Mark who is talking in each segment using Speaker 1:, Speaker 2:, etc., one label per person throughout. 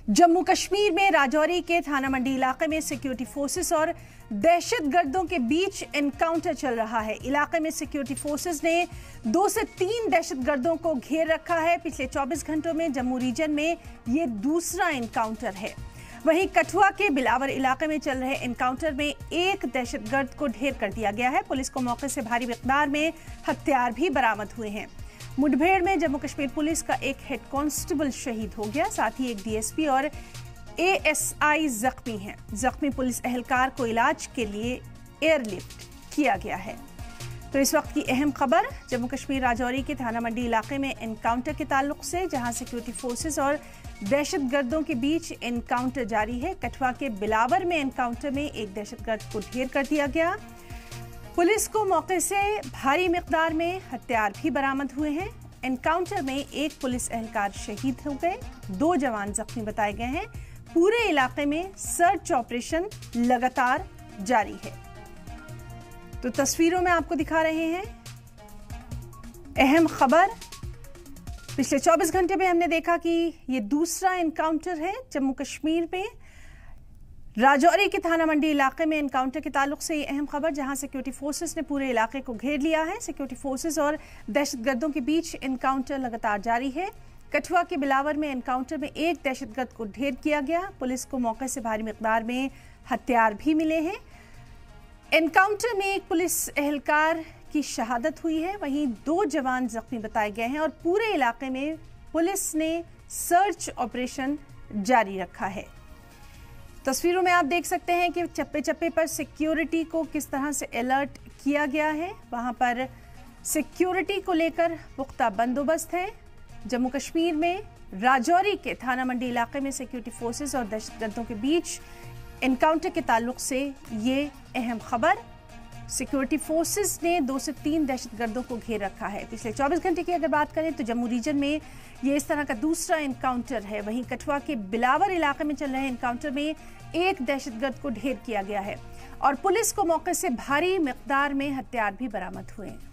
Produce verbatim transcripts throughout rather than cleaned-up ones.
Speaker 1: जम्मू कश्मीर में राजौरी के थाना मंडी इलाके में सिक्योरिटी फोर्सेस और दहशतगर्दों के बीच एनकाउंटर चल रहा है। इलाके में सिक्योरिटी फोर्सेस ने दो से तीन दहशतगर्दों को घेर रखा है। पिछले चौबीस घंटों में जम्मू रीजन में ये दूसरा एनकाउंटर है। वहीं कठुआ के बिलावर इलाके में चल रहे एनकाउंटर में एक दहशतगर्द को ढेर कर दिया गया है। पुलिस को मौके से भारी मिकदार में हथियार भी बरामद हुए हैं। मुठभेड़ में जम्मू कश्मीर पुलिस का एक हेड कांस्टेबल शहीद हो गया, साथ ही एक डीएसपी और एएसआई जख्मी हैं। जख्मी पुलिस एहलकार को इलाज के लिए एयरलिफ्ट किया गया है। तो इस वक्त की अहम खबर जम्मू कश्मीर राजौरी के थाना मंडी इलाके में एनकाउंटर के ताल्लुक से, जहां सिक्योरिटी फोर्सेस और दहशतगर्दों के बीच एनकाउंटर जारी है। कठुआ के बिलावर में एनकाउंटर में एक दहशतगर्द को ढेर कर दिया गया। पुलिस को मौके से भारी मिकदार में हथियार भी बरामद हुए हैं। एनकाउंटर में एक पुलिस एहलकार शहीद हो गए, दो जवान जख्मी बताए गए हैं। पूरे इलाके में सर्च ऑपरेशन लगातार जारी है। तो तस्वीरों में आपको दिखा रहे हैं अहम खबर। पिछले चौबीस घंटे में हमने देखा कि ये दूसरा एनकाउंटर है जम्मू कश्मीर में। राजौरी के थाना मंडी इलाके में एनकाउंटर के ताल्लुक से ये अहम खबर, जहां सिक्योरिटी फोर्सेस ने पूरे इलाके को घेर लिया है। सिक्योरिटी फोर्सेस और दहशतगर्दों के बीच एनकाउंटर लगातार जारी है। कठुआ के बिलावर में एनकाउंटर में एक दहशतगर्द को ढेर किया गया। पुलिस को मौके से भारी मिकदार में हथियार भी मिले हैं। एनकाउंटर में एक पुलिस एहलकार की शहादत हुई है, वहीं दो जवान जख्मी बताए गए हैं और पूरे इलाके में पुलिस ने सर्च ऑपरेशन जारी रखा है। तस्वीरों में आप देख सकते हैं कि चप्पे चप्पे पर सिक्योरिटी को किस तरह से अलर्ट किया गया है। वहां पर सिक्योरिटी को लेकर पुख्ता बंदोबस्त है। जम्मू कश्मीर में राजौरी के थाना मंडी इलाके में सिक्योरिटी फोर्सेस और दहशतगर्दों के बीच एनकाउंटर के ताल्लुक से ये अहम खबर। सिक्योरिटी फोर्सेस ने दो से तीन दहशतगर्दों को घेर रखा है। पिछले चौबीस घंटे की अगर बात करें तो जम्मू रीजन में ये इस तरह का दूसरा एनकाउंटर है। वहीं कठुआ के बिलावर इलाके में चल रहे एनकाउंटर में एक दहशतगर्द को ढेर किया गया है और पुलिस को मौके से भारी मिकदार में हथियार भी बरामद हुए हैं।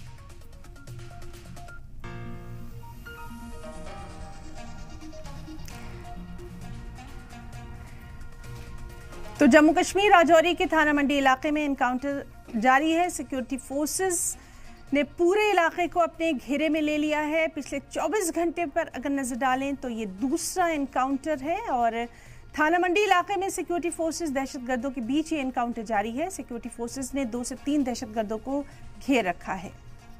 Speaker 1: तो जम्मू कश्मीर राजौरी के थाना मंडी इलाके में एनकाउंटर जारी है। सिक्योरिटी फोर्सेस ने पूरे इलाके को अपने घेरे में ले लिया है। पिछले चौबीस घंटे पर अगर नजर डालें तो ये दूसरा एनकाउंटर है और थाना मंडी इलाके में सिक्योरिटी फोर्सेस दहशतगर्दों के बीच ये एनकाउंटर जारी है। सिक्योरिटी फोर्सेस ने दो से तीन दहशतगर्दों को घेर रखा है।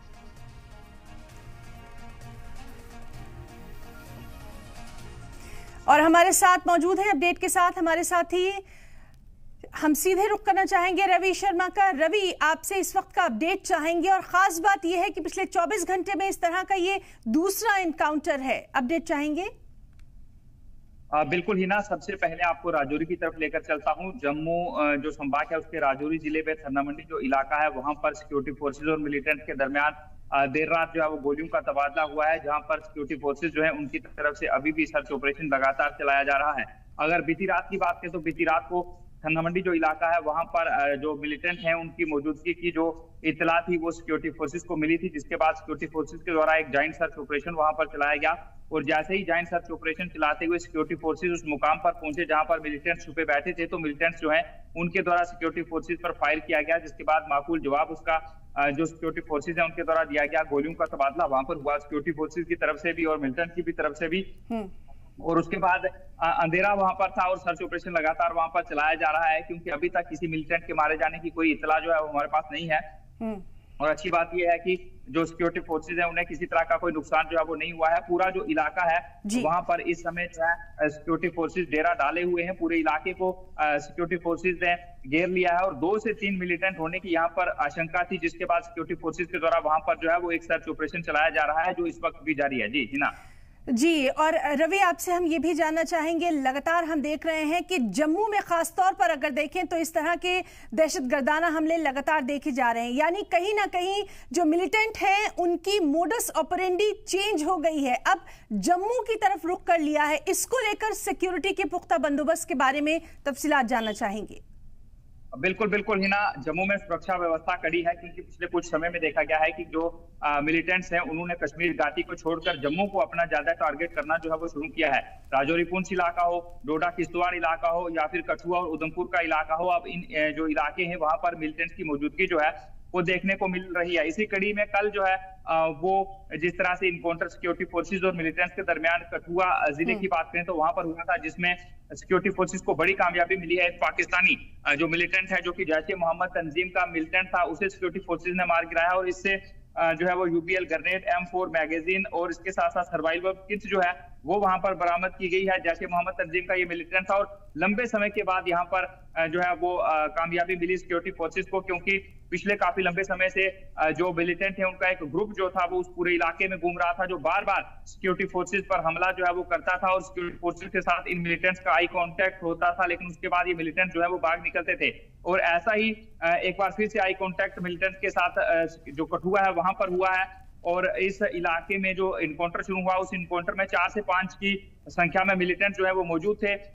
Speaker 1: और हमारे साथ मौजूद हैं अपडेट के साथ हमारे साथी, हम सीधे रुख करना चाहेंगे रवि शर्मा का। रवि, आपसे इस वक्त का अपडेट चाहेंगे और खास बात यह है कि पिछले चौबीस घंटे में इस तरह का ये दूसरा एनकाउंटर है, अपडेट चाहेंगे।
Speaker 2: आ, बिल्कुल हिना, सबसे पहले आपको राजौरी की तरफ लेकर चलता हूं। जम्मू जो संभाग है उसके राजौरी जिले में थाना मंडी जो इलाका है वहां पर सिक्योरिटी फोर्सेज और मिलिटेंट के दरमियान देर रात जो है वो गोलियों का तबादला हुआ है, जहां पर सिक्योरिटी फोर्सेज जो है उनकी तरफ से अभी भी सर्च ऑपरेशन लगातार चलाया जा रहा है। अगर बीती रात की बात करें तो बीती रात को थाना मंडी जो इलाका है वहां पर जो मिलिटेंट हैं उनकी मौजूदगी की जो इतला थी वो सिक्योरिटी फोर्सेस को मिली थी, जिसके बाद सिक्योरिटी फोर्सेस के द्वारा एक जॉइंट सर्च ऑपरेशन वहां पर चलाया गया। और जैसे ही जॉइंट सर्च ऑपरेशन चलाते हुए सिक्योरिटी फोर्सेस उस मुकाम पर पहुंचे जहां पर मिलिटेंट्स छुपे बैठे थे, तो मिलिटेंट्स जो है उनके द्वारा सिक्योरिटी फोर्सेस पर फायर किया गया, जिसके बाद माकूल जवाब उसका जो सिक्योरिटी फोर्सेज है उनके द्वारा दिया गया। गोलियों का तबादला वहां पर हुआ, सिक्योरिटी फोर्सेज की तरफ से भी और मिलिटेंट की भी तरफ से भी। और उसके बाद अंधेरा वहां पर था और सर्च ऑपरेशन लगातार वहां पर चलाया जा रहा है, क्योंकि अभी तक किसी मिलिटेंट के मारे जाने की कोई इतला जो है वो हमारे पास नहीं है। और अच्छी बात यह है कि जो सिक्योरिटी फोर्सेज है उन्हें किसी तरह का कोई नुकसान जो है वो नहीं हुआ है। पूरा जो इलाका है वहां पर इस समय जो है सिक्योरिटी फोर्सेज डेरा डाले हुए हैं। पूरे इलाके को सिक्योरिटी फोर्सेज ने घेर लिया है और दो से तीन मिलिटेंट होने की यहाँ पर आशंका थी, जिसके बाद सिक्योरिटी फोर्सेज के द्वारा वहां पर जो है वो एक सर्च ऑपरेशन चलाया जा रहा है, जो इस वक्त भी जारी है। जी हिना।
Speaker 1: जी, और रवि आपसे हम ये भी जानना चाहेंगे, लगातार हम देख रहे हैं कि जम्मू में खास तौर पर अगर देखें तो इस तरह के दहशतगर्दाना हमले लगातार देखे जा रहे हैं, यानी कहीं ना कहीं जो मिलिटेंट हैं उनकी मोडस ऑपरेंडी चेंज हो गई है, अब जम्मू की तरफ रुख कर लिया है। इसको लेकर सिक्योरिटी के पुख्ता बंदोबस्त के बारे में तफसीलात जानना चाहेंगे।
Speaker 2: बिल्कुल बिल्कुल हिना, जम्मू में सुरक्षा व्यवस्था कड़ी है क्योंकि पिछले कुछ समय में देखा गया है कि जो मिलिटेंट्स हैं उन्होंने कश्मीर घाटी को छोड़कर जम्मू को अपना ज्यादा टारगेट करना जो है वो शुरू किया है। राजौरी पुंछ इलाका हो, डोडा किश्तवाड़ इलाका हो या फिर कठुआ और उधमपुर का इलाका हो, अब इन जो इलाके हैं वहां पर मिलिटेंट्स की मौजूदगी जो है वो देखने को मिल रही है। इसी कड़ी में कल जो है वो जिस तरह से इनकाउंटर सिक्योरिटी फोर्सेज और मिलिटेंट्स के दरमियान कठुआ जिले की बात करें तो वहां पर हुआ था, जिसमें सिक्योरिटी फोर्सेज को बड़ी कामयाबी मिली है। एक पाकिस्तानी जो मिलिटेंट है, जो कि जैश ए मोहम्मद तंजीम का मिलिटेंट था, उसे सिक्योरिटी फोर्सेज ने मार गिराया और इससे जो है वो UPL grenade, M four magazine और इसके साथ साथ सर्वाइवल किट्स जो है वो वहां पर बरामद की गई है। जैसे मोहम्मद तंजीम का ये मिलिटेंट था और लंबे समय के बाद यहाँ पर जो है वो कामयाबी मिली सिक्योरिटी फोर्सेज को, क्योंकि पिछले काफी लंबे समय से जो मिलिटेंट है उनका एक ग्रुप जो था वो उस पूरे इलाके में घूम रहा था, जो बार बार सिक्योरिटी फोर्सेज पर हमला जो है वो करता था और सिक्योरिटी फोर्सेज के साथ इन मिलिटेंट्स का आई कांटेक्ट होता था, लेकिन उसके बाद ये मिलिटेंट जो है वो भाग निकलते थे। और ऐसा ही एक बार फिर से आई कांटेक्ट मिलिटेंट्स के साथ जो कठुआ है वहां पर हुआ है और इस इलाके में जो इनकाउंटर शुरू हुआ उस इनकाउंटर में चार से पांच की संख्या में मिलिटेंट जो है वो मौजूद थे।